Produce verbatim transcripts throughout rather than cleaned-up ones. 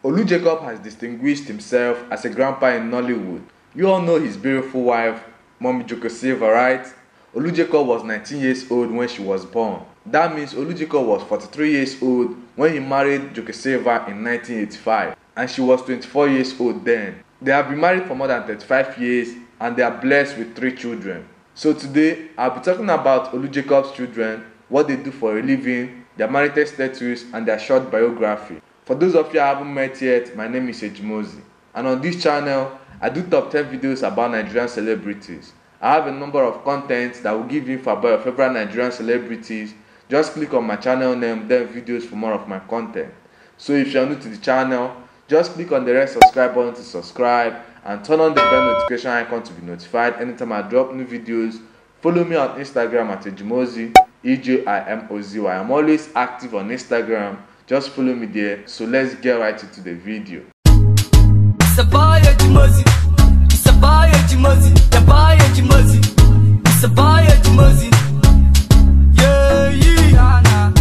Olu Jacob has distinguished himself as a grandpa in Nollywood. You all know his beautiful wife, Mommy Joke Silva, right? Olu Jacob was nineteen years old when she was born. That means Olu Jacob was forty-three years old when he married Joke Silva in nineteen eighty-five, and she was twenty-four years old then. They have been married for more than thirty-five years and they are blessed with three children. So today, I'll be talking about Olu Jacob's children, what they do for a living, their marital status, and their short biography. For those of you I haven't met yet, my name is Ejimozi, and on this channel, I do top ten videos about Nigerian celebrities. I have a number of contents that will give you info about your favorite Nigerian celebrities. Just click on my channel name, then videos for more of my content. So if you are new to the channel, just click on the red subscribe button to subscribe and turn on the bell notification icon to be notified anytime I drop new videos. Follow me on Instagram at Ejimozi, E J I M O Z Y. I'm always active on Instagram. Just follow me there. So let's get right into the video. It's a boy Ejimozi. It's a boy Ejimozi. The boy Ejimozi. It's a boy Ejimozi. Yeah, yeah.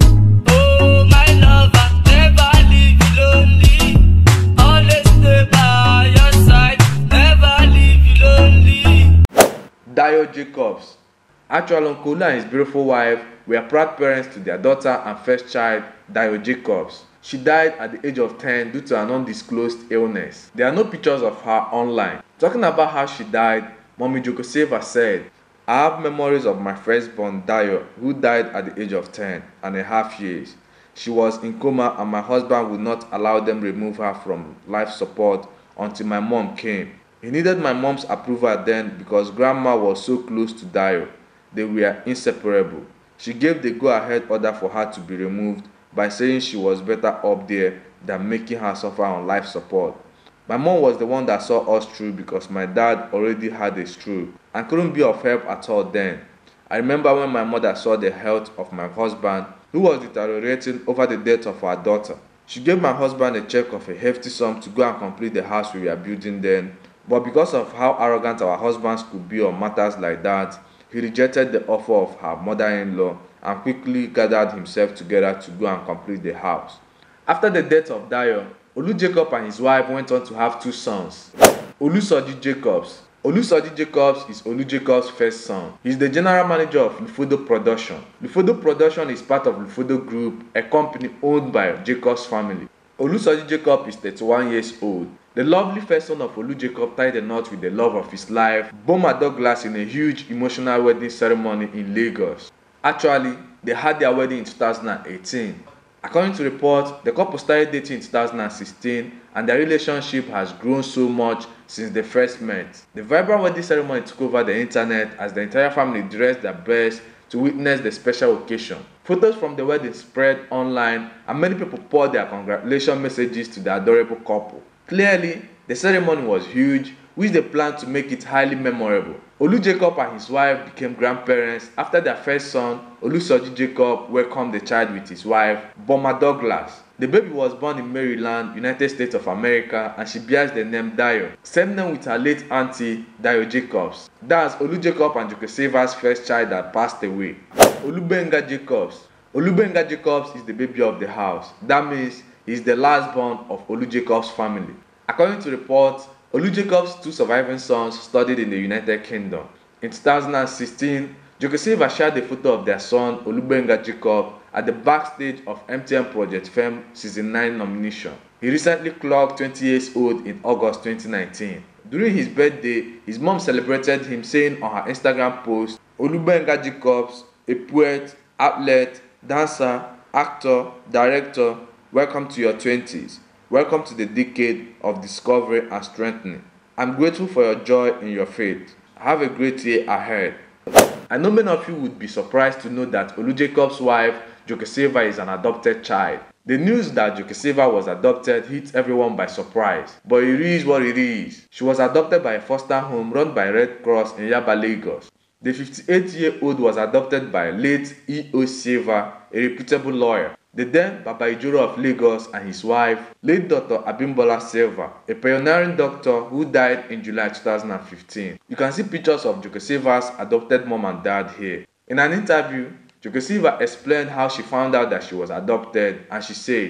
Oh, my lover, never leave you lonely. Always stay by your side. Never leave you lonely. Dayo Jacobs. Actual Uncle Olu and his beautiful wife were proud parents to their daughter and first child, Dayo Jacobs. She died at the age of ten due to an undisclosed illness. There are no pictures of her online. Talking about how she died, Mommy Joke Silva said, "I have memories of my firstborn Dayo, who died at the age of ten and a half years. She was in coma and my husband would not allow them remove her from life support until my mom came. He needed my mom's approval then because grandma was so close to Dayo. They were inseparable. She gave the go-ahead order for her to be removed by saying she was better up there than making her suffer on life support. My mom was the one that saw us through because my dad already had a stroke and couldn't be of help at all then. I remember when my mother saw the health of my husband, who was deteriorating over the death of our daughter. She gave my husband a check of a hefty sum to go and complete the house we were building then, but because of how arrogant our husbands could be on matters like that, he rejected the offer of her mother-in-law and quickly gathered himself together to go and complete the house. After the death of Dayo, Olu Jacob and his wife went on to have two sons. Olusoji Jacobs. Olusoji Jacobs is Olu Jacobs' first son. He is the general manager of Lufodo Production. Lufodo Production is part of Lufodo Group, a company owned by Jacobs family. Olusoji Jacob is thirty-one years old. The lovely first son of Olu Jacob tied the knot with the love of his life, Boma Douglas, in a huge emotional wedding ceremony in Lagos. Actually, they had their wedding in two thousand eighteen. According to reports, the couple started dating in two thousand sixteen and their relationship has grown so much since they first met. The vibrant wedding ceremony took over the internet as the entire family dressed their best to witness the special occasion. Photos from the wedding spread online and many people poured their congratulations messages to the adorable couple. Clearly, the ceremony was huge, which they planned to make it highly memorable. Olu Jacob and his wife became grandparents after their first son, Olusoji Jacob, welcomed the child with his wife, Boma Douglas. The baby was born in Maryland, United States of America, and she bears the name Dayo, same name with her late auntie, Dayo Jacobs. That's Olu Jacob and Joke Silva's first child that passed away. Olubenga Jacobs. Olubenga Jacobs is the baby of the house. That means he is the last born of Olu Jacob's family. According to reports, Olu Jacob's two surviving sons studied in the United Kingdom. In two thousand sixteen, Joke Silva shared a photo of their son, Olubenga Jacob, at the backstage of M T N Project Fame Season nine nomination. He recently clocked twenty years old in August twenty nineteen. During his birthday, his mom celebrated him, saying on her Instagram post, "Olubenga Jacobs, a poet, athlete, dancer, actor, director, welcome to your twenties. Welcome to the decade of discovery and strengthening. I'm grateful for your joy in your faith. Have a great year ahead." I know many of you would be surprised to know that Olu Jacob's wife, Joke Silva, is an adopted child. The news that Joke Silva was adopted hit everyone by surprise, but it is what it is. She was adopted by a foster home run by Red Cross in Yaba, Lagos. The fifty-eight-year-old was adopted by late E O Silva, a reputable lawyer. The then Baba Ijoro of Lagos and his wife, late Doctor Abimbola Silva, a pioneering doctor who died in July two thousand fifteen. You can see pictures of Joke Silva's adopted mom and dad here. In an interview, Joke Silva explained how she found out that she was adopted, and she says,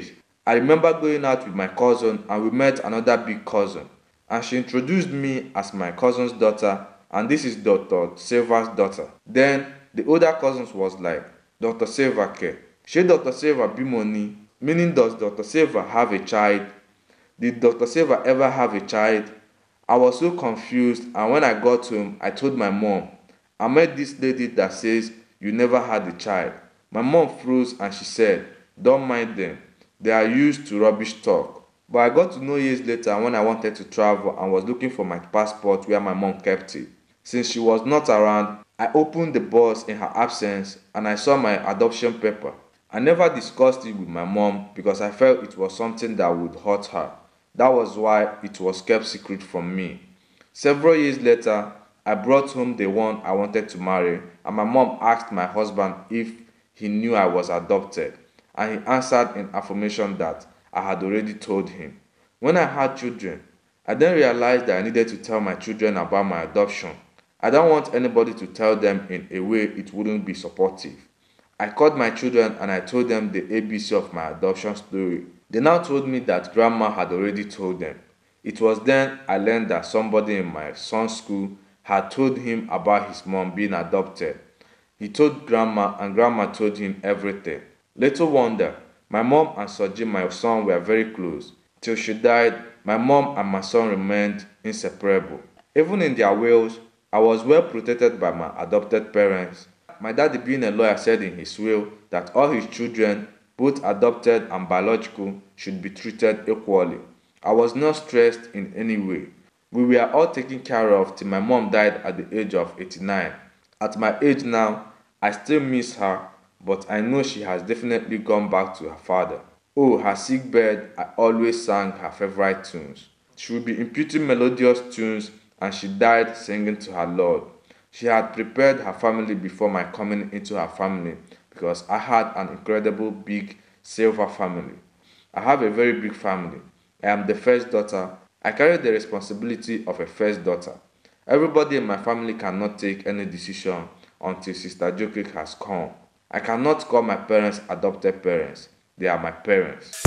I remember going out with my cousin and we met another big cousin, and she introduced me as my cousin's daughter, and this is Doctor Silva's daughter. Then the older cousins was like, Doctor Silva ke, she Doctor Silva bimoni, meaning does Doctor Silva have a child? Did Doctor Silva ever have a child? I was so confused, and when I got home, I told my mom, I met this lady that says you never had a child. My mom froze and she said, don't mind them, they are used to rubbish talk. But I got to know years later when I wanted to travel and was looking for my passport where my mom kept it. Since she was not around, I opened the box in her absence and I saw my adoption paper. I never discussed it with my mom because I felt it was something that would hurt her. That was why it was kept secret from me. Several years later, I brought home the one I wanted to marry, and my mom asked my husband if he knew I was adopted, and he answered in affirmation that I had already told him. When I had children, I then realized that I needed to tell my children about my adoption. I don't want anybody to tell them in a way it wouldn't be supportive. I called my children and I told them the A B C of my adoption story. They now told me that grandma had already told them. It was then I learned that somebody in my son's school had told him about his mom being adopted. He told grandma and grandma told him everything. Little wonder, my mom and Soji, my son, were very close. Till she died, my mom and my son remained inseparable. Even in their wills, I was well protected by my adopted parents. My daddy, being a lawyer, said in his will that all his children, both adopted and biological, should be treated equally. I was not stressed in any way. We were all taken care of till my mom died at the age of eighty-nine. At my age now, I still miss her, but I know she has definitely gone back to her father. Oh, her sick bed, I always sang her favorite tunes. She would be imputing melodious tunes, and she died singing to her Lord. She had prepared her family before my coming into her family because I had an incredible big Silva family. I have a very big family. I am the first daughter. I carry the responsibility of a first daughter. Everybody in my family cannot take any decision until Sister Jokik has come. I cannot call my parents adopted parents. They are my parents.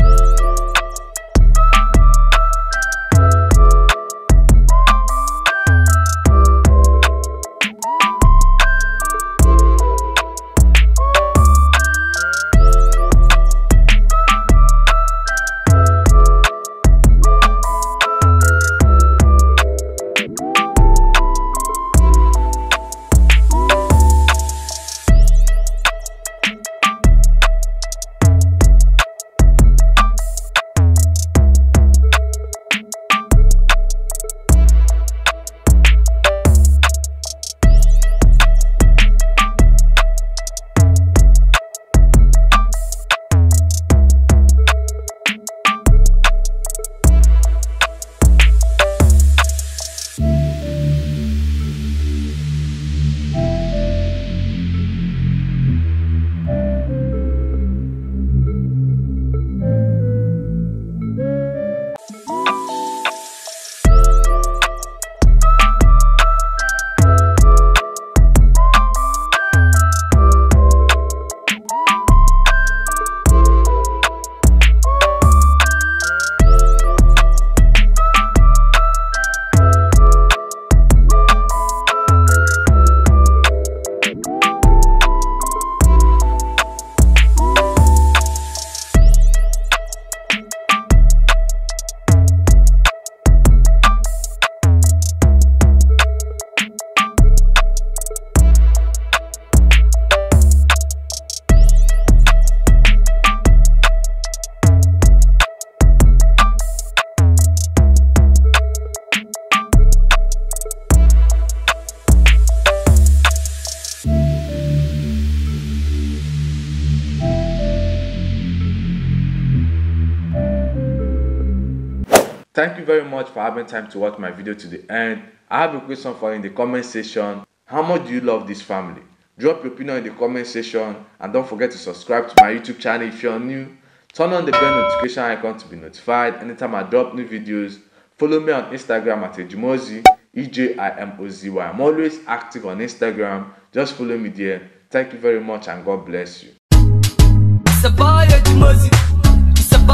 Thank you very much for having time to watch my video to the end. I have a question for you in the comment section. How much do you love this family? Drop your opinion in the comment section, and don't forget to subscribe to my YouTube channel if you're new. Turn on the bell notification icon to be notified anytime I drop new videos. Follow me on Instagram at Ejimozy, E J I M O Z Y. I'm always active on Instagram. Just follow me there. Thank you very much and God bless you. It's a boy, Ejimozy. It's a boy, Ejimozy.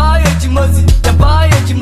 Edimozi, the boy Edimozi.